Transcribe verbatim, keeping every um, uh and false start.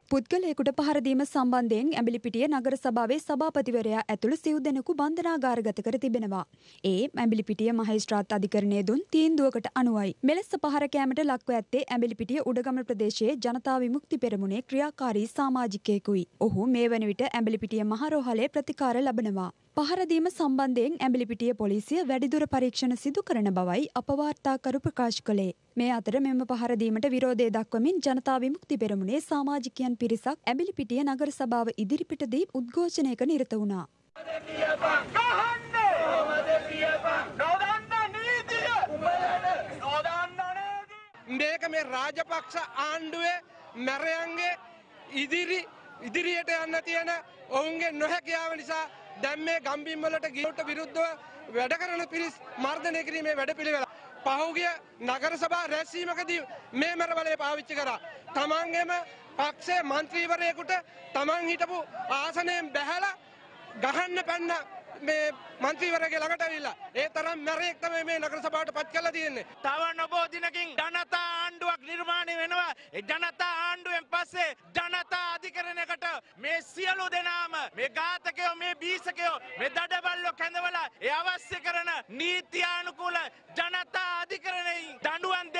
පුද්ගලයෙකුට පහර දීම සම්බන්ධයෙන් ඇඹිලිපිටිය නගර සභාවේ සභාපතිවරයා ඇතුළු සිව් දෙනෙකු බන්ධනාගාරගත කර තිබෙනවා. ඒ ඇඹිලිපිටිය මහේස්ත්‍රාත් අධිකරණයේ දුන් තීන්දුවකට අනුවයි. මෙලෙස පහර කෑමට ලක්ව ඇත්තේ ඇඹිලිපිටිය උඩගම ප්‍රදේශයේ ජනතා විමුක්ති පෙරමුණේ ක්‍රියාකාරී සමාජිකයෙකුයි. ඔහු මේ වන විට ඇඹිලිපිටිය මහරෝහලේ ප්‍රතිකාර ලබනවා. පහර දීම සම්බන්ධයෙන් ඇඹිලිපිටිය පොලිසිය වැඩිදුර පරීක්ෂණ සිදු කරන බවයි අපවාර්තාකරු ප්‍රකාශ කළේ. මේ අතර මෙම පහර දීමට විරෝධය දක්වමින් ජනතා විමුක්ති පෙරමුණේ සමාජිකයන් පිරිසක් ඇඹිලිපිටිය නගර සභාව ඉදිරිපිටදී උද්ඝෝෂණයක නිරත වුණා. මේක මේ රාජපක්ෂ ආණ්ඩුවේ මැරයන්ගේ ඉදිරි ඉදිරියට යන්න තියෙන ඔවුන්ගේ නොහැකියාව නිසා දැන් මේ ගම්බිම් වලට ගියුට විරුද්ධව වැඩ කරන පිරිස් මර්ධනය කිරීමේ වැඩපිළිවෙල පහුගිය නගර සභා රැස්වීමකදී මේ මරබලය පාවිච්චි කරා. තමන්ගේම පක්ෂයේ මන්ත්‍රීවරයෙකුට තමන් හිටපු ආසනයෙන් බැහැලා ගහන්න පැන්න මේ මන්ත්‍රීවරයාගේ ළඟට ඇවිල්ලා ඒ තරම් මැරෙක් තමයි මේ නගර සභාවට පත් කරලා තියෙන්නේ. තව නොබෝ දිනකින් ජනතා ආණ්ඩුවක් නිර්මාණය වෙනවා. ඒ ජනතා ආණ්ඩුවෙන් පස්සේ ජනතා අධිකරණයකට මේ සියලු දෙනාම මේ ඝාතකයෝ මේ බීසකයෝ මේ දඩබල්ලෝ කැඳවලා ඒ අවශ්‍ය කරන නීත්‍යානුකූල ජනතා අධිකරණයෙන් දඬුවම්